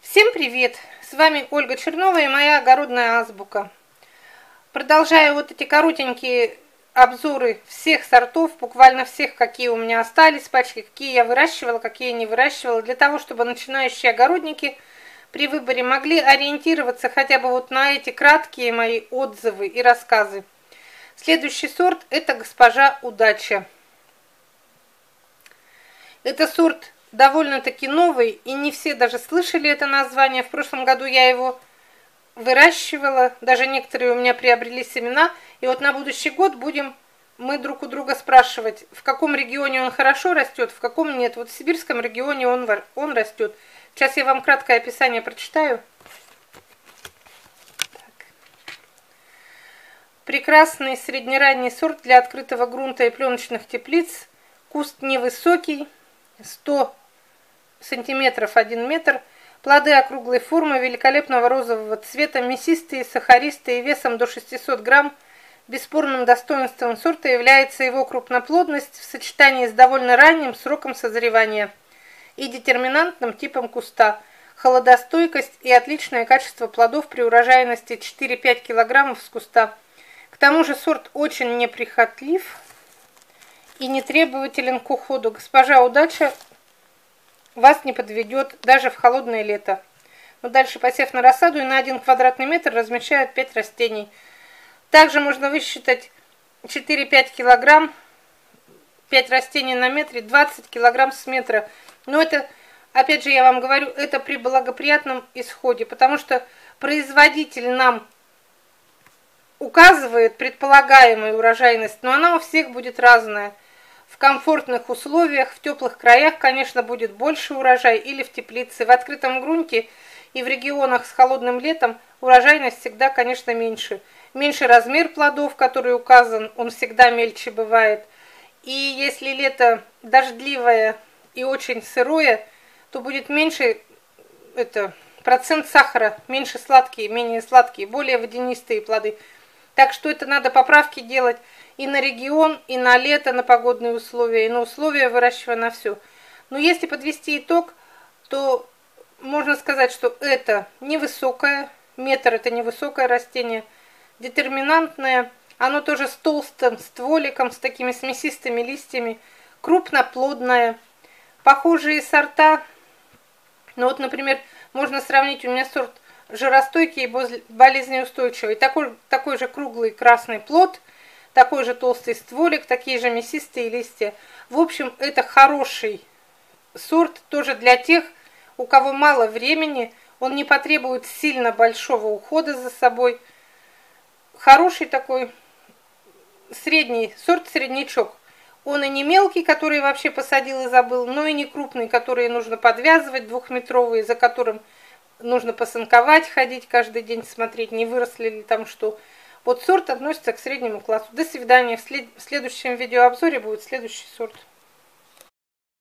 Всем привет! С вами Ольга Чернова и моя огородная азбука. Продолжаю вот эти коротенькие обзоры всех сортов, буквально всех, какие у меня остались, пачки, какие я выращивала, какие не выращивала, для того, чтобы начинающие огородники при выборе могли ориентироваться хотя бы вот на эти краткие мои отзывы и рассказы. Следующий сорт – это госпожа Удача. Это сорт довольно-таки новый, и не все даже слышали это название. В прошлом году я его выращивала, даже некоторые у меня приобрели семена. И вот на будущий год будем мы друг у друга спрашивать, в каком регионе он хорошо растет, в каком нет. Вот в сибирском регионе он растет. Сейчас я вам краткое описание прочитаю. Прекрасный среднеранний сорт для открытого грунта и пленочных теплиц. Куст невысокий, 100 сантиметров 1 метр. Плоды округлой формы, великолепного розового цвета, мясистые, сахаристые, весом до 600 грамм. Бесспорным достоинством сорта является его крупноплодность в сочетании с довольно ранним сроком созревания и детерминантным типом куста, холодостойкость и отличное качество плодов при урожайности 4-5 килограммов с куста. К тому же сорт очень неприхотлив и не требователен к уходу. Госпожа Удача вас не подведет даже в холодное лето. Но дальше, посев на рассаду, и на 1 квадратный метр размещают 5 растений. Также можно высчитать 4-5 килограмм, 5 растений на метре, 20 килограмм с метра. Но это, опять же, я вам говорю, это при благоприятном исходе, потому что производитель нам указывает предполагаемую урожайность, но она у всех будет разная. В комфортных условиях, в теплых краях, конечно, будет больше урожай, или в теплице. В открытом грунте и в регионах с холодным летом урожайность всегда, конечно, меньше. Меньше размер плодов, который указан, он всегда мельче бывает. И если лето дождливое и очень сырое, то будет меньше процент сахара, меньше сладкие, менее сладкие, более водянистые плоды. Так что это надо поправки делать и на регион, и на лето, на погодные условия, и на условия выращивания, на все. Но если подвести итог, то можно сказать, что это невысокое, метр это невысокое растение, детерминантное, оно тоже с толстым стволиком, с такими с мясистыми листьями, крупноплодное. Похожие сорта, ну вот, например, можно сравнить, у меня сорт жиростойкий и болезнеустойчивый, такой же круглый красный плод, такой же толстый стволик, такие же мясистые листья. В общем, это хороший сорт тоже для тех, у кого мало времени, он не потребует сильно большого ухода за собой. Хороший такой средний сорт, среднячок. Он и не мелкий, который вообще посадил и забыл, но и не крупный, который нужно подвязывать, двухметровый, за которым нужно посынковать, ходить каждый день, смотреть, не выросли ли там что. Вот сорт относится к среднему классу. До свидания. В следующем видеообзоре будет следующий сорт.